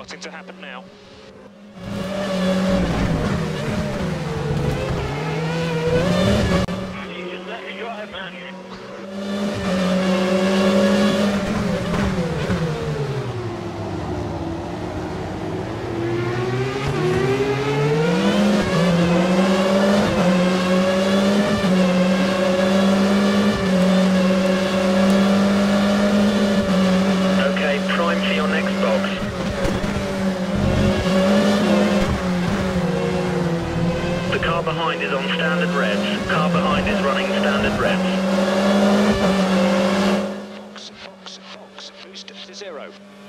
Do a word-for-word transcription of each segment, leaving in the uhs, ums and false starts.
starting to happen now. You just let me drive, man. Behind is on standard reds. Car behind is running standard reds. Fox, Fox, Fox, boost to zero.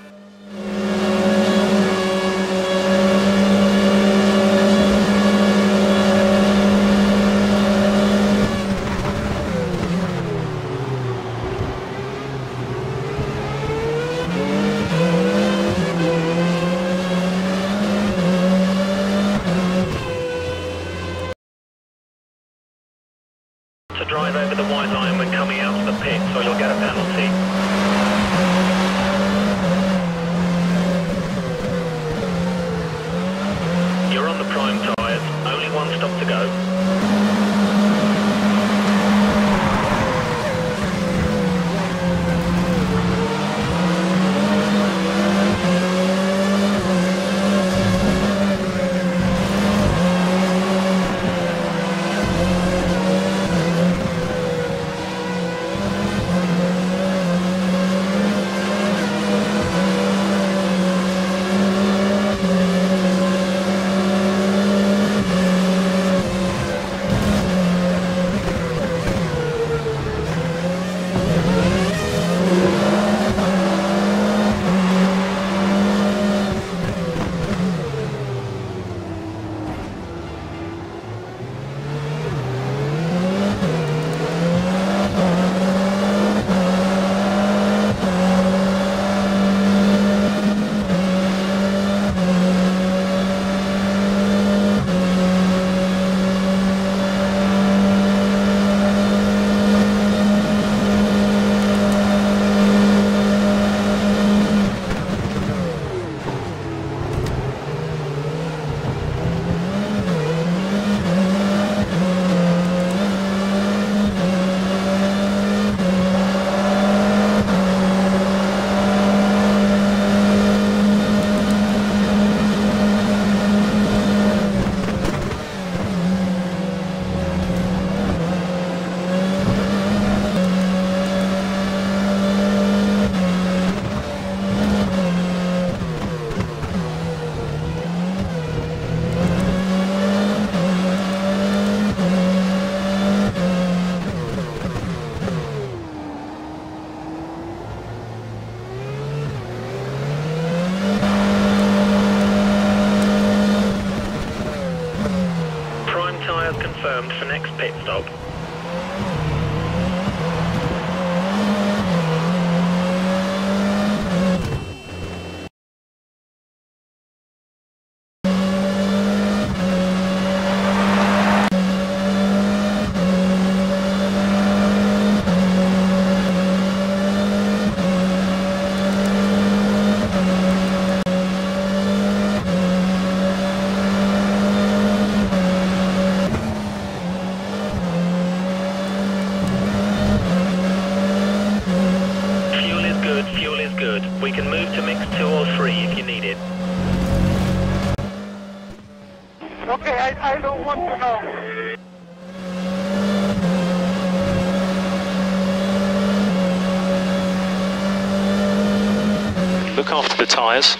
To drive over the white line when coming out of the pits, or you'll get a penalty. You're on the prime tyres, only one stop to go. Confirmed for next pit stop. We can move to mix two or three if you need it. Okay, I, I don't want to know. Look after the tyres.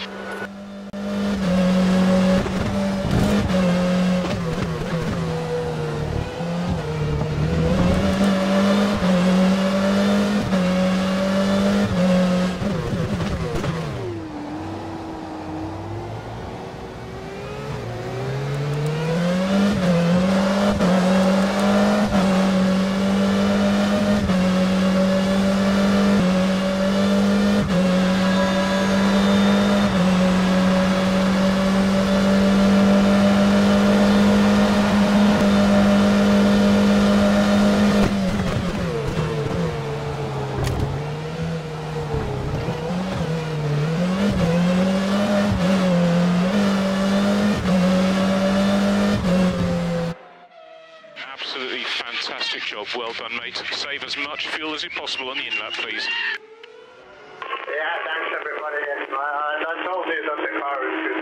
Fantastic job. Well done, mate. Save as much fuel as possible on the inlet, please. Yeah, thanks everybody. I, I told you that the car is good.